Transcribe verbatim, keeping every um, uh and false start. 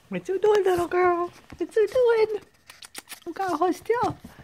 What you doing, little girl? What you doing? You gotta hold still.